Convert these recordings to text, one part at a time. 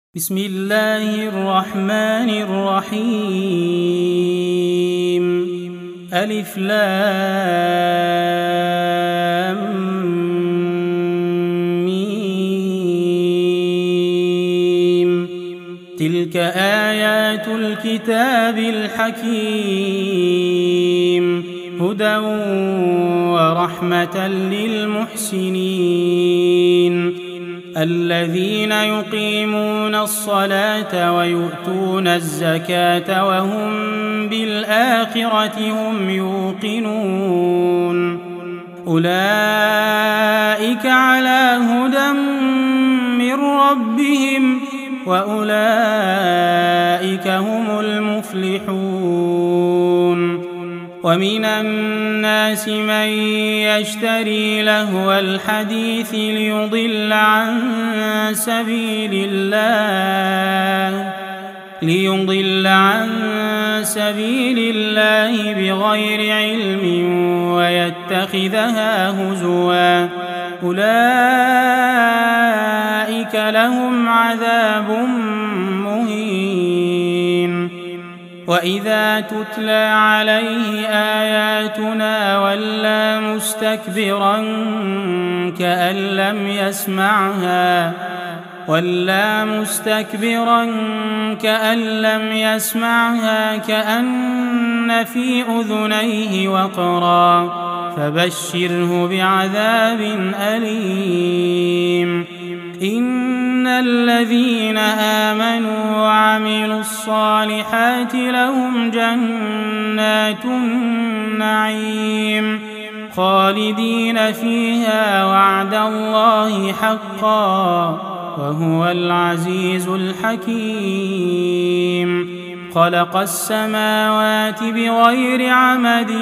بسم الله الرحمن الرحيم ألف لام ميم تلك آيات الكتاب الحكيم هدى ورحمة للمحسنين الذين يقيمون الصلاة ويؤتون الزكاة وهم بالآخرة هم يوقنون أولئك على هدى من ربهم وأولئك هم المفلحون ومن الناس من يشتري لهو الحديث ليضل عن سبيل الله بغير علم ويتخذها هزوا أولئك لهم عذاب مهين وإذا تتلى عليه آياتنا ولى مستكبرا كأن لم يسمعها كأن في أذنيه وقرا فبشره بعذاب أليم إن الذين آمنوا وعملوا الصالحات لهم جنات النعيم خالدين فيها وعد الله حقا وهو العزيز الحكيم خلق السماوات بغير عمد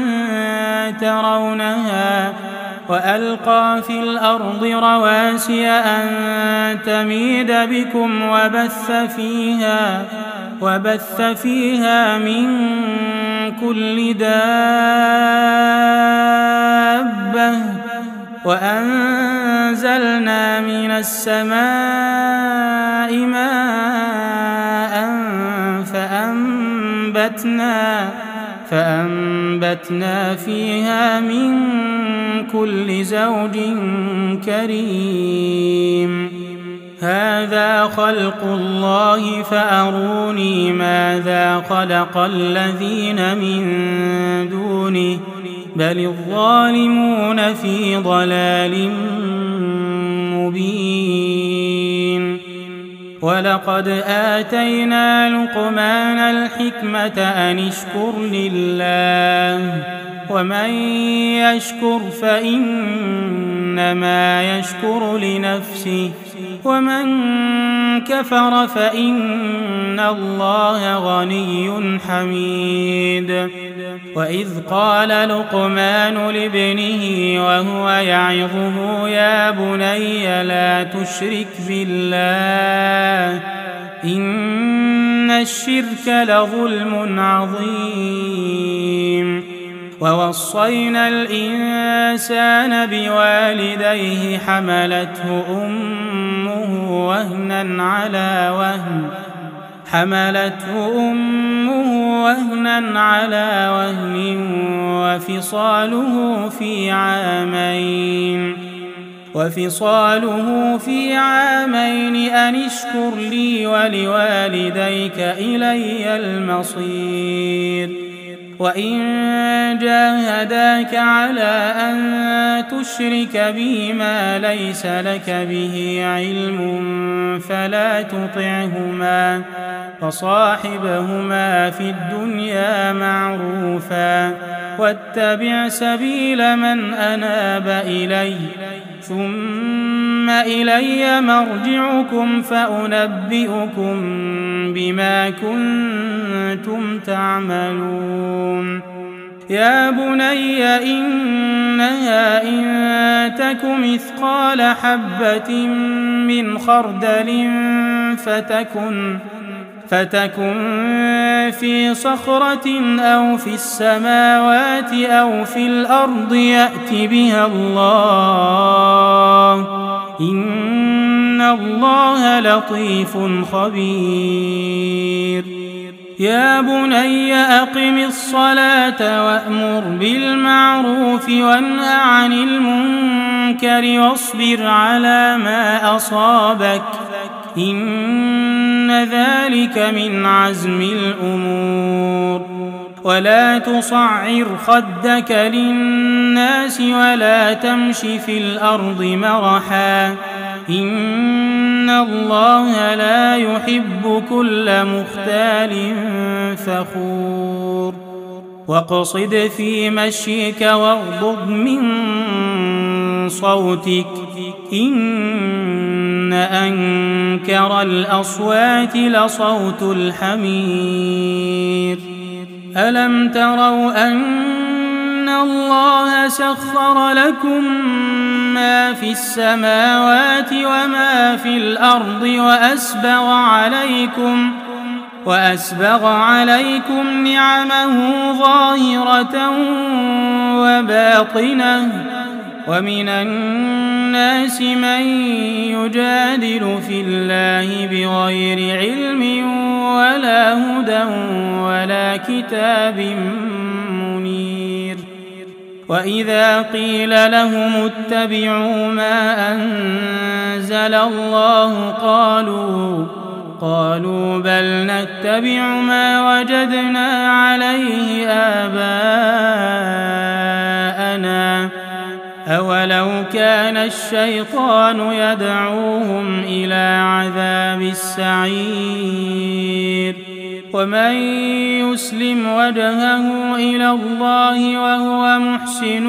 ترونها وألقى في الأرض رواسي أن تميد بكم وبث فيها من كل دابة وأنزلنا من السماء ماء فأنبتنا فيها من كل زوج كريم هذا خلق الله فأروني ماذا خلق الذين من دونه بل الظالمون في ضلال مبين ولقد آتينا لقمان الحكمة أن اشكر لله ومن يشكر فإنما يشكر لنفسه ومن كفر فإن الله غني حميد وإذ قال لقمان لابنه وهو يعظه يا بني لا تشرك بالله إن الشرك لظلم عظيم ووصينا الإنسان بوالديه حملته أمه وهنا على وهن وفصاله في عامين أن اشكر لي ولوالديك إلي المصير وإن جاهداك على أن تشرك بي ما ليس لك به علم فلا تطعهما وصاحبهما في الدنيا معروفا واتبع سبيل من أناب إلي ثم إلي مرجعكم فأنبئكم بما كنتم تعملون يا بني إنها إن تك مثقال حبة من خردل فتكن في صخرة أو في السماوات أو في الأرض يأت بها الله إن الله لطيف خبير. يا بني أقم الصلاة وأمر بالمعروف وانه عن المنكر واصبر على ما أصابك إن ذلك من عزم الأمور. ولا تصعر خدك للناس ولا تمش في الأرض مرحا إن الله لا يحب كل مختال فخور. واقصد في مشيك واغضض من صوتك إن أنكر الأصوات لصوت الحمير. ألم تروا أن الله سخر لكم ما في السماوات وما في الأرض وأسبغ عليكم نعمه ظاهرة وباطنة ومن الناس من يجادل في الله بغير علم ولا هدى ولا كتاب منير. وإذا قيل لهم اتبعوا ما أنزل الله قالوا بل نتبع ما وجدنا عليه آباءنا أولو كان الشيطان يدعوهم إلى عذاب السعير. ومن يسلم وجهه إلى الله وهو محسن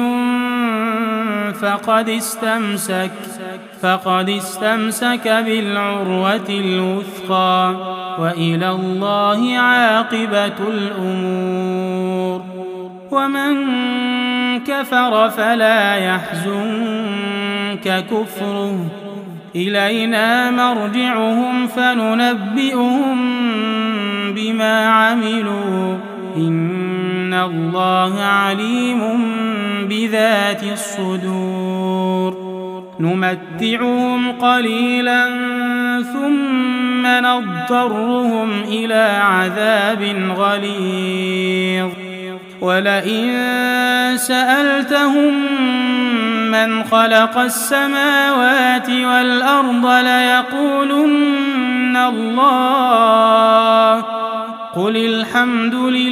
فقد استمسك بالعروة الوثقى وإلى الله عاقبة الأمور. ومن كفر فلا يحزنك كفره إلينا مرجعهم فننبئهم بما عملوا إن الله عليم بذات الصدور. نمتعهم قليلا ثم نضطرهم إلى عذاب غليظ. ولئن سألتهم من خلق السماوات والأرض ليقولن الله قل الحمد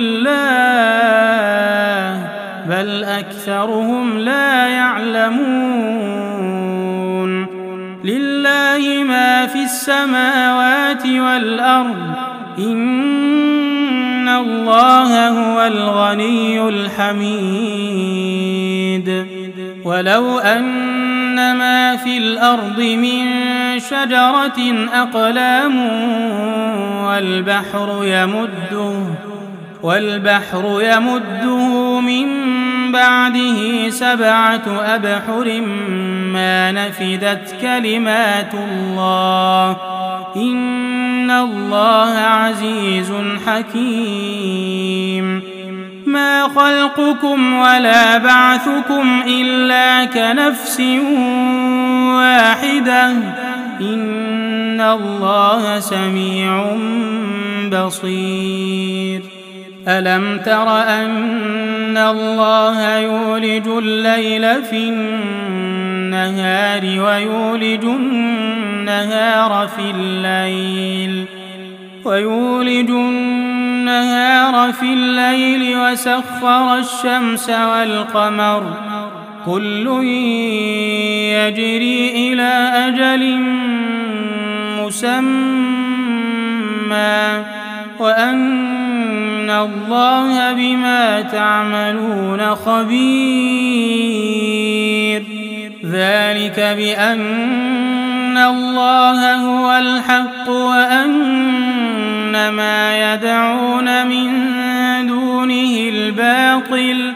لله بل أكثرهم لا يعلمون. لله ما في السماوات والأرض إن الله هو الغني الحميد. ولو أن ما في الأرض من شجرة أقلام والبحر يمده من بعده 7 أبحر ما نفدت كلمات الله إن الله عزيز حكيم. ما خلقكم ولا بعثكم إلا كنفس واحدة إن الله سميع بصير. ألم تر أن الله يولج الليل في النهار ويولج النهار في الليل وسخر الشمس والقمر كل يجري إلى أجل مسمى وأن الله بما تعملون خبير. ذلك بأن الله هو الحق وأن ما يدعون من دونه الباطل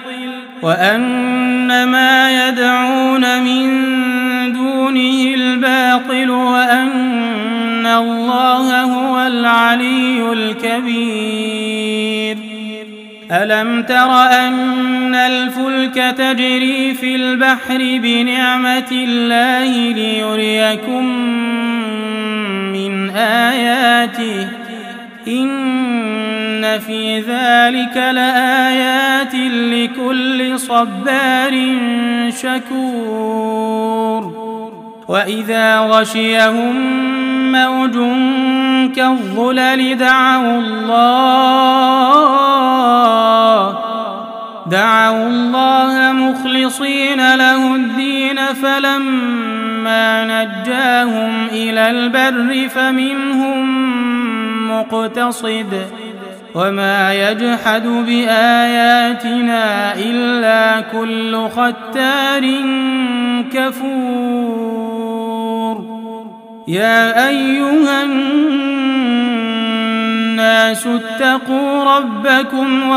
وأن الله هو العلي الكبير. ألم تر أن الفلك تجري في البحر بنعمة الله ليريكم من آياته إن في ذلك لآيات لكل صبار شكور وإذا غشيهم موج كالظلل دعوا الله مخلصين له الدين فلما نجاهم إلى البر فمنهم مقتصد وما يجحد بآياتنا إلا كل ختار كفور يا أيها الناس اتقوا ربكم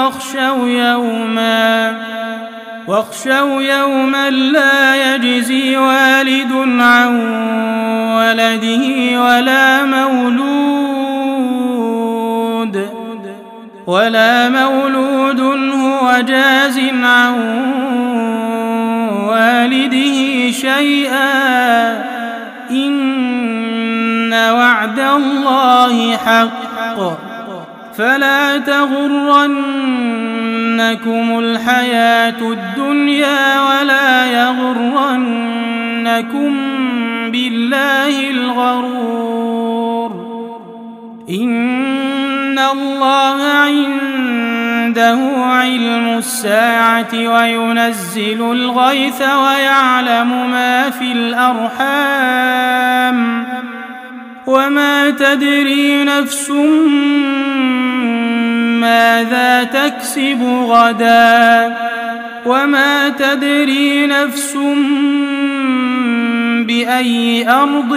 واخشوا يوما لا يجزي والد عن ولده ولا مولود هو جاز عن والده شيئا إن وعد الله حق فلا تغرنكم الحياة الدنيا ولا يغرنكم بالله الغرور إن الله عنده علم الساعة وينزل الغيث ويعلم ما في الأرحام وما تدري نفس ماذا تكسب غدا وما تدري نفس بأي أرض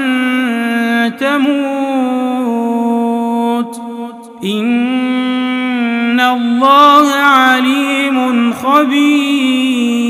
تموت إن الله عليم خبير